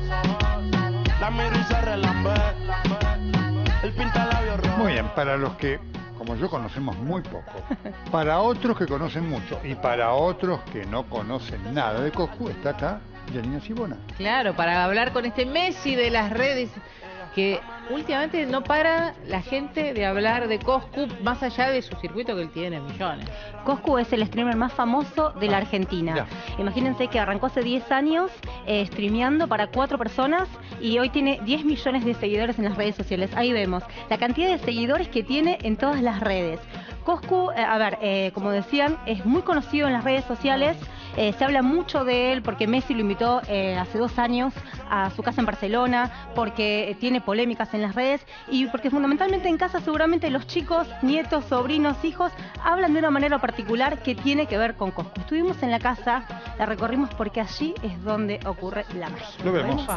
La miro y se relambe. El pinta labios rojo. Muy bien, para los que, como yo, conocemos muy poco, para otros que conocen mucho y para otros que no conocen nada de Coscu, está acá Yanina Sibona. Claro, para hablar con este Messi de las redes, que últimamente no para la gente de hablar de Coscu, más allá de su circuito que él tiene millones. Coscu es el streamer más famoso de la Argentina. Ya. Imagínense que arrancó hace 10 años streameando para 4 personas y hoy tiene 10 millones de seguidores en las redes sociales. Ahí vemos la cantidad de seguidores que tiene en todas las redes. Coscu, como decían, es muy conocido en las redes sociales. Se habla mucho de él porque Messi lo invitó hace 2 años a su casa en Barcelona, porque tiene polémicas en las redes y porque fundamentalmente en casa seguramente los chicos, nietos, sobrinos, hijos hablan de una manera particular que tiene que ver con Coscu. Estuvimos en la casa, la recorrimos porque allí es donde ocurre la magia. Lo vemos.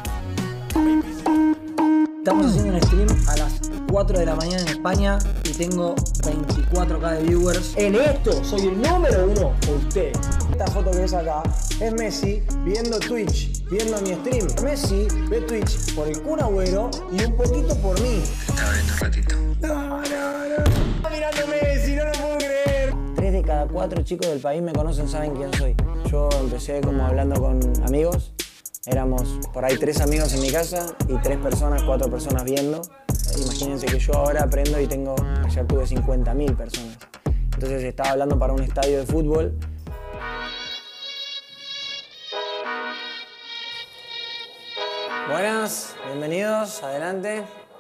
Estamos haciendo un stream a las 4 de la mañana en España y tengo 24K de viewers. En esto soy el número 1 por usted. Esta foto que ves acá es Messi viendo Twitch, viendo mi stream. Messi ve Twitch por el Kun Agüero y un poquito por mí. Estaba viendo un ratito. No. Está mirando Messi, no lo puedo creer. 3 de cada 4 chicos del país me conocen, saben quién soy. Yo empecé como hablando con amigos. Éramos por ahí 3 amigos en mi casa y 4 personas viendo. Imagínense que yo ahora aprendo y ayer tuve 50.000 personas. Entonces estaba hablando para un estadio de fútbol. Buenas, bienvenidos, adelante.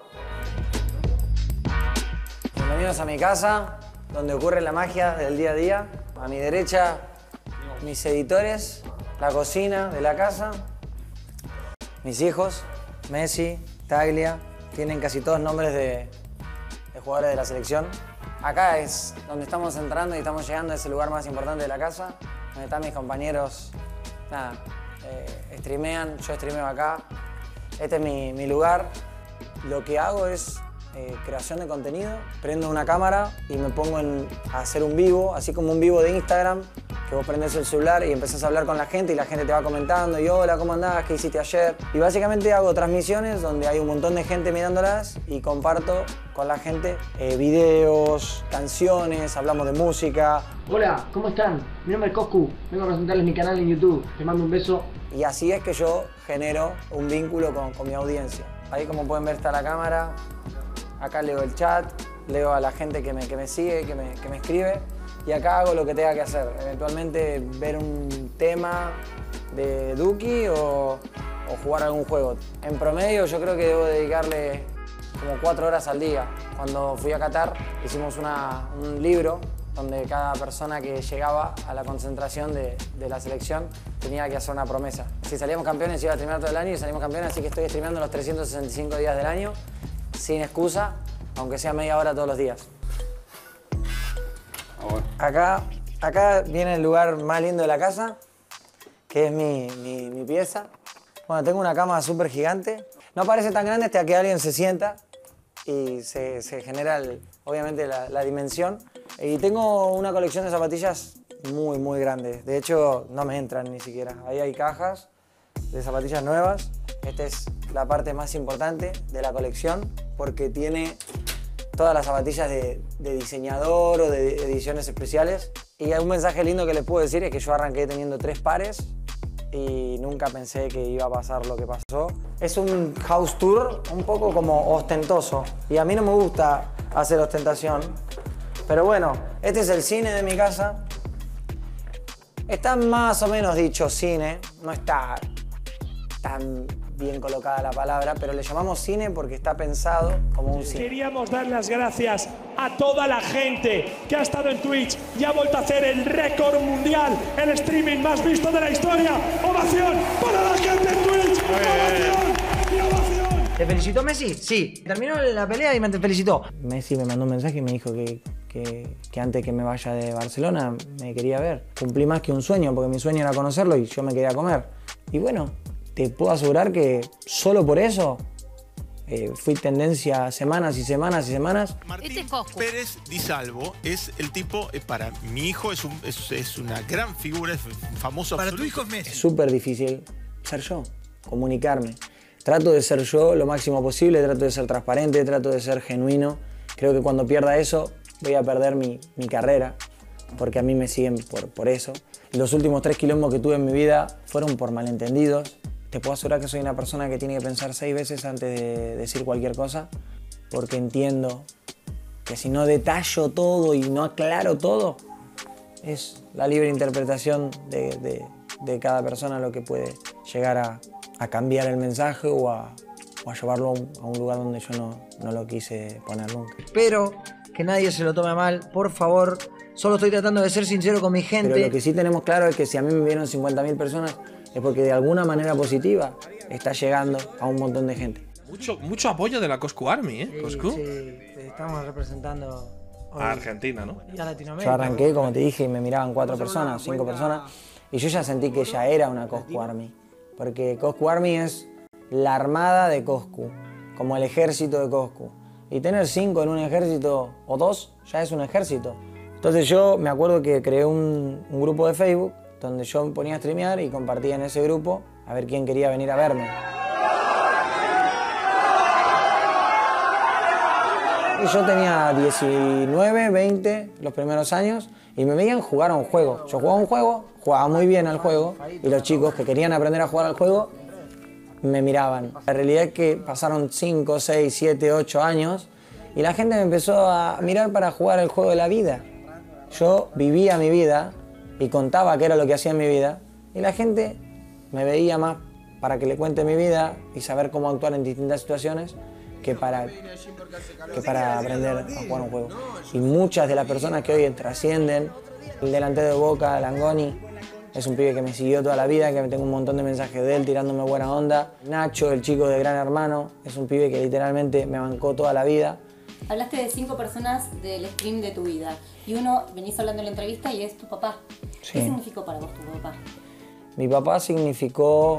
Bienvenidos a mi casa, donde ocurre la magia del día a día. A mi derecha, mis editores, la cocina de la casa. Mis hijos, Messi, Taglia, tienen casi todos nombres de jugadores de la selección. Acá es donde estamos entrando y estamos llegando a ese lugar más importante de la casa, donde están mis compañeros, streamean, yo streameo acá. Este es mi lugar. Lo que hago es creación de contenido. Prendo una cámara y me pongo a hacer un vivo, así como un vivo de Instagram, que vos prendés el celular y empezás a hablar con la gente y la gente te va comentando y hola, ¿cómo andás? ¿Qué hiciste ayer? Y básicamente hago transmisiones donde hay un montón de gente mirándolas y comparto con la gente videos, canciones, hablamos de música. Hola, ¿cómo están? Mi nombre es Coscu, vengo a presentarles mi canal en YouTube. Te mando un beso. Y así es que yo genero un vínculo con mi audiencia. Ahí, como pueden ver, está la cámara. Acá leo el chat, leo a la gente que me sigue, que me escribe. Y acá hago lo que tenga que hacer. Eventualmente ver un tema de Duki o jugar algún juego. En promedio yo creo que debo dedicarle como 4 horas al día. Cuando fui a Qatar hicimos un libro donde cada persona que llegaba a la concentración de la selección tenía que hacer una promesa. Si salíamos campeones iba a streamear todo el año y salimos campeones, así que estoy streameando los 365 días del año sin excusa, aunque sea media hora todos los días. Acá viene el lugar más lindo de la casa, que es mi pieza. Bueno, tengo una cama súper gigante. No parece tan grande hasta que alguien se sienta y se genera, obviamente, la dimensión. Y tengo una colección de zapatillas muy, muy grande. De hecho, no me entran ni siquiera. Ahí hay cajas de zapatillas nuevas. Esta es la parte más importante de la colección porque tiene todas las zapatillas de diseñador o de ediciones especiales. Y un mensaje lindo que les puedo decir es que yo arranqué teniendo 3 pares y nunca pensé que iba a pasar lo que pasó. Es un house tour un poco como ostentoso y a mí no me gusta hacer ostentación. Pero bueno, este es el cine de mi casa. Está más o menos dicho cine, no está tan bien colocada la palabra, pero le llamamos cine porque está pensado como un cine. Queríamos dar las gracias a toda la gente que ha estado en Twitch y ha vuelto a hacer el récord mundial, el streaming más visto de la historia. ¡Ovación para la gente en Twitch! ¡Ovación y ovación! ¿Te felicitó Messi? Sí. Terminó la pelea y me felicitó. Messi me mandó un mensaje y me dijo que antes que me vaya de Barcelona me quería ver. Cumplí más que un sueño, porque mi sueño era conocerlo y yo me quería comer. Y bueno, te puedo asegurar que solo por eso fui tendencia semanas y semanas y semanas. Martín Pérez Di Salvo es el tipo, para mi hijo es una gran figura, es famoso. Para absoluto. tu hijo es Messi. Es súper difícil ser yo. comunicarme. Trato de ser yo lo máximo posible, trato de ser transparente, trato de ser genuino. Creo que cuando pierda eso voy a perder mi carrera, porque a mí me siguen por eso. Los últimos 3 quilombos que tuve en mi vida fueron por malentendidos. Te puedo asegurar que soy una persona que tiene que pensar 6 veces antes de decir cualquier cosa, porque entiendo que si no detallo todo y no aclaro todo, es la libre interpretación de cada persona lo que puede llegar a cambiar el mensaje o a llevarlo a un lugar donde yo no lo quise poner nunca. Espero que nadie se lo tome mal, por favor. Solo estoy tratando de ser sincero con mi gente. Pero lo que sí tenemos claro es que si a mí me vieron 50.000 personas es porque de alguna manera positiva está llegando a un montón de gente. Mucho apoyo de la Coscu Army, ¿eh? Sí, Coscu. sí, estamos representando A Argentina, ¿no? y a Latinoamérica. Yo arranqué, como te dije, y me miraban 4 personas, 5 personas, y yo ya sentí que ya era una Coscu Army. Porque Coscu Army es la armada de Coscu, como el ejército de Coscu. Y tener 5 en un ejército, o 2, ya es un ejército. Entonces yo me acuerdo que creé un grupo de Facebook donde yo me ponía a streamear y compartía en ese grupo a ver quién quería venir a verme. Y yo tenía 19, 20 los primeros años y me veían jugar a un juego. Yo jugaba un juego, jugaba muy bien al juego y los chicos que querían aprender a jugar al juego me miraban. La realidad es que pasaron 5, 6, 7, 8 años y la gente me empezó a mirar para jugar el juego de la vida. Yo vivía mi vida y contaba qué era lo que hacía en mi vida y la gente me veía más para que le cuente mi vida y saber cómo actuar en distintas situaciones que para aprender a jugar un juego. Y muchas de las personas que hoy trascienden, el delantero de Boca, Langoni, es un pibe que me siguió toda la vida, que me tengo un montón de mensajes de él tirándome buena onda. Nacho, el chico de Gran Hermano, es un pibe que literalmente me bancó toda la vida. Hablaste de 5 personas del stream de tu vida y uno, venís hablando en la entrevista y es tu papá. Sí. ¿Qué significó para vos tu papá? Mi papá significó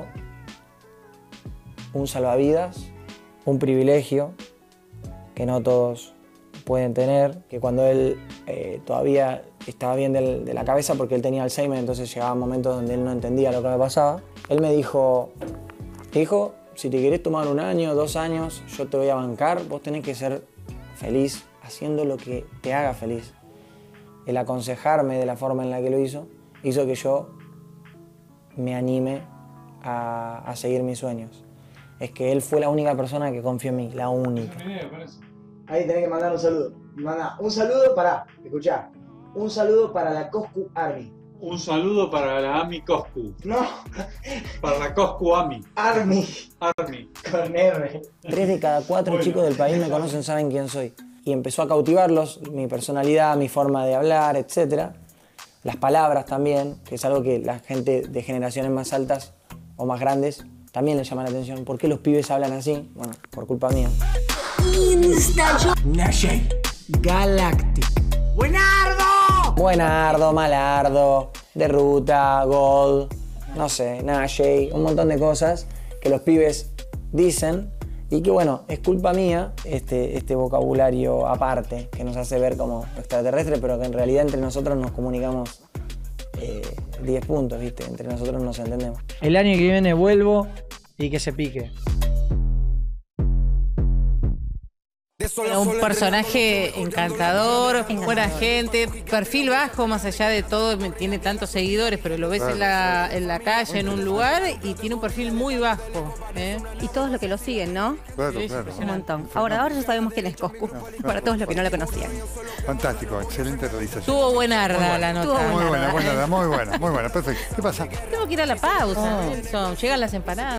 un salvavidas, un privilegio que no todos pueden tener, que cuando él todavía estaba bien de la cabeza porque él tenía Alzheimer, entonces llegaban momentos donde él no entendía lo que me pasaba, él me dijo, hijo, si te querés tomar 1 año, 2 años, yo te voy a bancar, vos tenés que ser feliz haciendo lo que te haga feliz. El aconsejarme de la forma en la que lo hizo que yo me anime a seguir mis sueños. Es que él fue la única persona que confió en mí, la única. Ahí tenés que mandar un saludo. Manda un saludo para, escuchá, un saludo para la Coscu Army. Un saludo para la Ami Coscu. No. Para la Coscu Ami. Army. Army. Con R. 3 de cada 4 chicos del país me conocen, saben quién soy. Y empezó a cautivarlos, mi personalidad, mi forma de hablar, etc. Las palabras también, que es algo que la gente de generaciones más altas o más grandes también les llama la atención. ¿Por qué los pibes hablan así? Bueno, por culpa mía. Nashe. Galactic. ¡Buenardo! Buenardo, Malardo, De Ruta, Gold, no sé, Nashe, un montón de cosas que los pibes dicen y que bueno, es culpa mía este vocabulario aparte que nos hace ver como extraterrestres, pero que en realidad entre nosotros nos comunicamos 10 puntos, ¿viste? Entre nosotros nos entendemos. El año que viene vuelvo y que se pique. Un personaje encantador, buena gente, perfil bajo, más allá de todo, tiene tantos seguidores, pero lo ves en la calle, en un lugar, y tiene un perfil muy bajo. Y todos los que lo siguen, ¿no? Claro, Sí, claro. Un montón. Ahora ya sabemos quién es Coscu, para todos los que no la conocían. Fantástico, excelente realización. Tuvo buenarda la nota. Tuvo Muy buena, muy buena, perfecto. ¿Qué pasa? Tengo que ir a la pausa, Nelson. Llegan las empanadas.